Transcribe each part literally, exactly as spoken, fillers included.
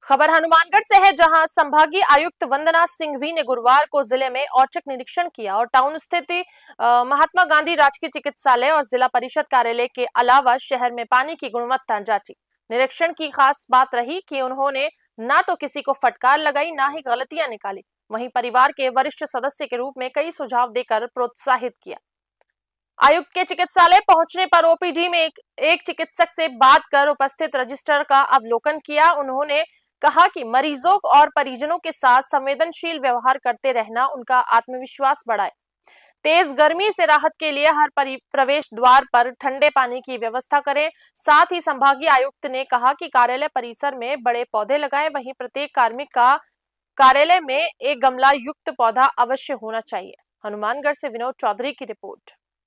खबर हनुमानगढ़ से है, जहां संभागीय आयुक्त वंदना सिंघवी ने गुरुवार को जिले में औचक निरीक्षण किया और टाउन स्थित महात्मा गांधी राजकीय चिकित्सालय और जिला परिषद कार्यालय के अलावा शहर में पानी की गुणवत्ता जांची। निरीक्षण की खास बात रही कि उन्होंने ना तो किसी को फटकार लगाई, ना ही गलतियां निकाली। वहीं परिवार के वरिष्ठ सदस्य के रूप में कई सुझाव देकर प्रोत्साहित किया। आयुक्त के चिकित्सालय पहुंचने पर ओपीडी में एक, एक चिकित्सक से बात कर उपस्थित रजिस्टर का अवलोकन किया। उन्होंने कहा कि मरीजों और परिजनों के साथ संवेदनशील व्यवहार करते रहना उनका आत्मविश्वास बढ़ाए। तेज गर्मी से राहत के लिए हर प्रवेश द्वार पर ठंडे पानी की व्यवस्था करें। साथ ही संभागीय आयुक्त ने कहा कि कार्यालय परिसर में बड़े पौधे लगाएं। वहीं प्रत्येक कार्मिक का कार्यालय में एक गमला युक्त पौधा अवश्य होना चाहिए। हनुमानगढ़ से विनोद चौधरी की रिपोर्ट।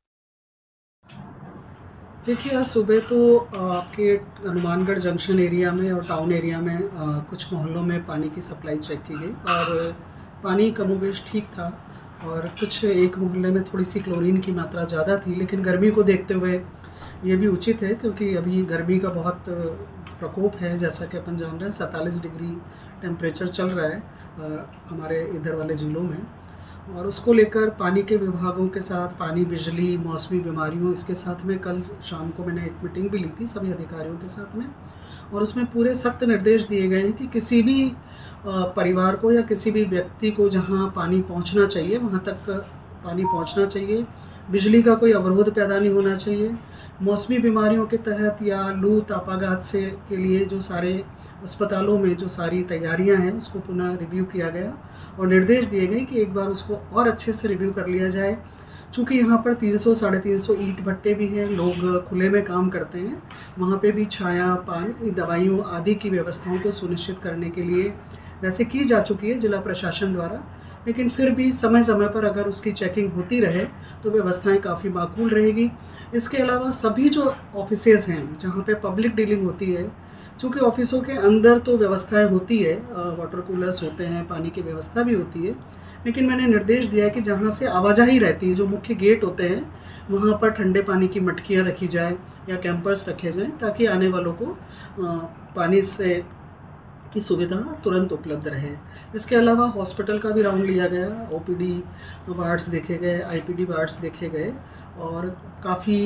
देखिए, आज सुबह तो आपके हनुमानगढ़ जंक्शन एरिया में और टाउन एरिया में आ, कुछ मोहल्लों में पानी की सप्लाई चेक की गई और पानी कमोबेश ठीक था। और कुछ एक मोहल्ले में थोड़ी सी क्लोरीन की मात्रा ज़्यादा थी, लेकिन गर्मी को देखते हुए ये भी उचित है क्योंकि अभी गर्मी का बहुत प्रकोप है। जैसा कि अपन जान रहे हैं, सैंतालीस डिग्री टेम्परेचर चल रहा है आ, हमारे इधर वाले ज़िलों में। और उसको लेकर पानी के विभागों के साथ, पानी, बिजली, मौसमी बीमारियों, इसके साथ में कल शाम को मैंने एक मीटिंग भी ली थी सभी अधिकारियों के साथ में, और उसमें पूरे सख्त निर्देश दिए गए हैं कि किसी भी परिवार को या किसी भी व्यक्ति को जहां पानी पहुंचना चाहिए वहां तक पानी पहुंचना चाहिए। बिजली का कोई अवरोध पैदा नहीं होना चाहिए। मौसमी बीमारियों के तहत या लू तापाघात से के लिए जो सारे अस्पतालों में जो सारी तैयारियां हैं उसको पुनः रिव्यू किया गया और निर्देश दिए गए कि एक बार उसको और अच्छे से रिव्यू कर लिया जाए। चूँकि यहाँ पर तीन सौ साढ़े तीन सौ ईंट भट्टे भी हैं, लोग खुले में काम करते हैं, वहाँ पे भी छाया, पानी, दवाइयों आदि की व्यवस्थाओं को सुनिश्चित करने के लिए वैसे की जा चुकी है जिला प्रशासन द्वारा, लेकिन फिर भी समय समय पर अगर उसकी चेकिंग होती रहे तो व्यवस्थाएं काफ़ी माकूल रहेगी। इसके अलावा सभी जो ऑफिसेज़ हैं जहाँ पे पब्लिक डीलिंग होती है, चूँकि ऑफिसों के अंदर तो व्यवस्थाएं होती है, वाटर कूलर्स होते हैं, पानी की व्यवस्था भी होती है, लेकिन मैंने निर्देश दिया है कि जहाँ से आवाजाही रहती है, जो मुख्य गेट होते हैं, वहाँ पर ठंडे पानी की मटकियाँ रखी जाए या कैंपर्स रखे जाएँ ताकि आने वालों को पानी से की सुविधा तुरंत उपलब्ध रहे। इसके अलावा हॉस्पिटल का भी राउंड लिया गया, ओपीडी वार्ड्स देखे गए, आईपीडी वार्ड्स देखे गए और काफ़ी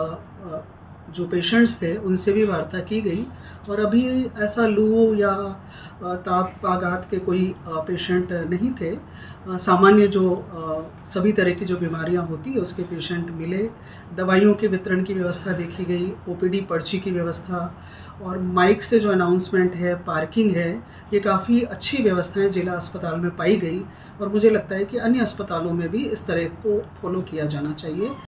जो पेशेंट्स थे उनसे भी वार्ता की गई। और अभी ऐसा लू या तापाघात के कोई पेशेंट नहीं थे। सामान्य जो सभी तरह की जो बीमारियां होती है उसके पेशेंट मिले। दवाइयों के वितरण की व्यवस्था देखी गई, ओपीडी पर्ची की व्यवस्था और माइक से जो अनाउंसमेंट है, पार्किंग है, ये काफ़ी अच्छी व्यवस्थाएं जिला अस्पताल में पाई गई और मुझे लगता है कि अन्य अस्पतालों में भी इस तरह को फॉलो किया जाना चाहिए।